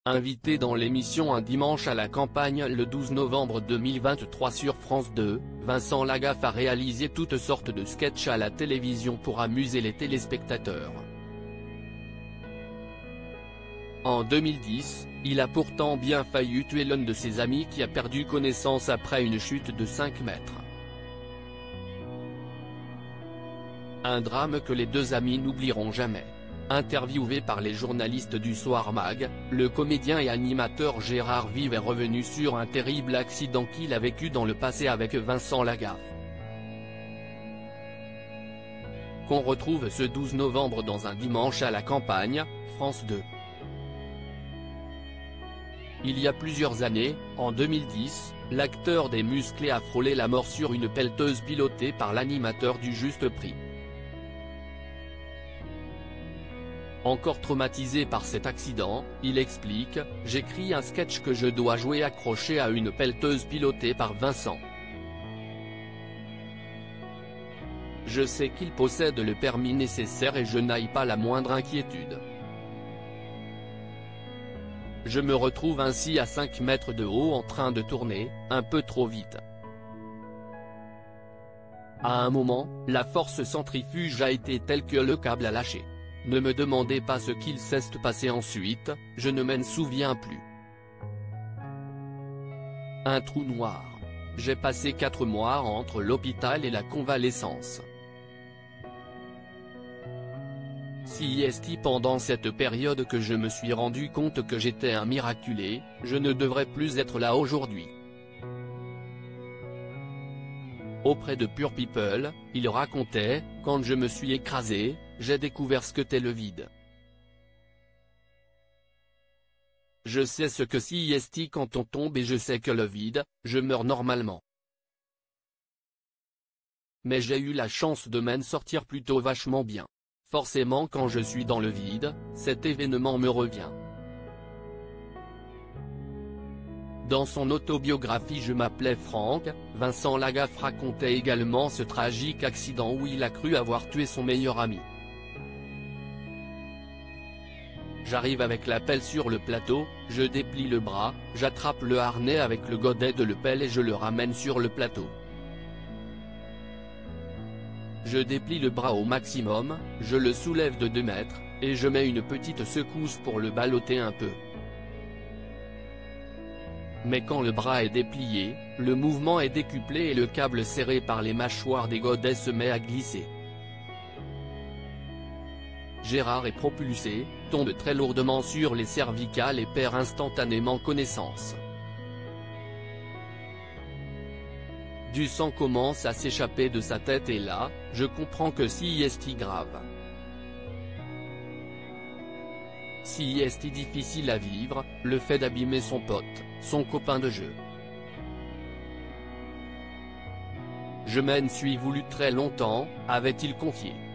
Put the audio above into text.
Invité dans l'émission Un dimanche à la campagne le 12 novembre 2023 sur France 2, Vincent Lagaffe a réalisé toutes sortes de sketchs à la télévision pour amuser les téléspectateurs. En 2010, il a pourtant bien failli tuer l'un de ses amis qui a perdu connaissance après une chute de 5 mètres. Un drame que les deux amis n'oublieront jamais. Interviewé par les journalistes du Soir Mag, le comédien et animateur Gérard Vive est revenu sur un terrible accident qu'il a vécu dans le passé avec Vincent Lagaffe. Qu'on retrouve ce 12 novembre dans Un dimanche à la campagne, France 2. Il y a plusieurs années, en 2010, l'acteur des Musclés a frôlé la mort sur une pelleteuse pilotée par l'animateur du Juste Prix. Encore traumatisé par cet accident, il explique « J'écris un sketch que je dois jouer accroché à une pelleteuse pilotée par Vincent. Je sais qu'il possède le permis nécessaire et je n'ai pas la moindre inquiétude. Je me retrouve ainsi à 5 mètres de haut en train de tourner, un peu trop vite. À un moment, la force centrifuge a été telle que le câble a lâché. Ne me demandez pas ce qu'il s'est passé ensuite, je ne m'en souviens plus. Un trou noir. J'ai passé 4 mois entre l'hôpital et la convalescence. C'est pendant cette période que je me suis rendu compte que j'étais un miraculé, je ne devrais plus être là aujourd'hui. Auprès de Pure People, il racontait « Quand je me suis écrasé, j'ai découvert ce que qu'est le vide. Je sais ce que c'est quand on tombe et je sais que le vide, je meurs normalement. Mais j'ai eu la chance de m'en sortir plutôt vachement bien. Forcément quand je suis dans le vide, cet événement me revient. » Dans son autobiographie Je m'appelais Franck, Vincent Lagaffe racontait également ce tragique accident où il a cru avoir tué son meilleur ami. J'arrive avec la pelle sur le plateau, je déplie le bras, j'attrape le harnais avec le godet de la pelle et je le ramène sur le plateau. Je déplie le bras au maximum, je le soulève de 2 mètres, et je mets une petite secousse pour le ballotter un peu. Mais quand le bras est déplié, le mouvement est décuplé et le câble serré par les mâchoires des godets se met à glisser. Gérard est propulsé, tombe très lourdement sur les cervicales et perd instantanément connaissance. Du sang commence à s'échapper de sa tête et là, je comprends que c'est grave. C'est difficile à vivre, le fait d'abîmer son pote, son copain de jeu. Je m'en suis voulu très longtemps, avait-il confié.